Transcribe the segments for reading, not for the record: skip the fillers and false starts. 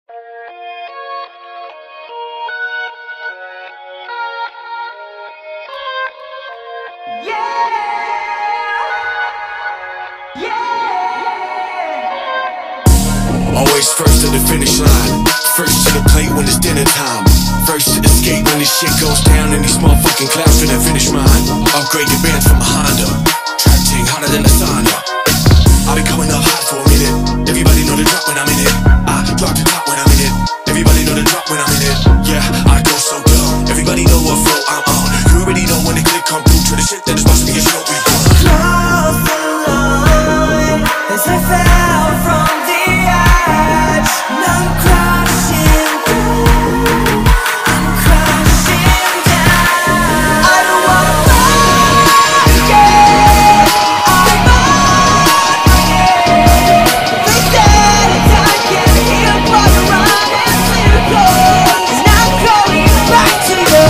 Always first to the finish line, first to the plate when it's dinner time, first to escape when this shit goes down and these motherfucking clouds finna finish mine. Upgrade your bands from a Honda, track ting hotter than a sauna. I've been coming up hot for a minute. Everybody know the drop when I'm in it. I drop the top when I'm in it. Everybody know the drop when I'm in it. Yeah, I go so dumb. Everybody know what flow I'm on. You already know when the click come through to the shit that is supposed to be a show we run. Cross the line as I fell from the edge. Now I'm crashing through. I'm crashing down. I don't wanna fight again. I'm on again. They said I can't hear but around and clear clothes. And I'm going back to you.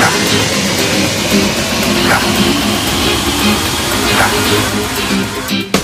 Yeah.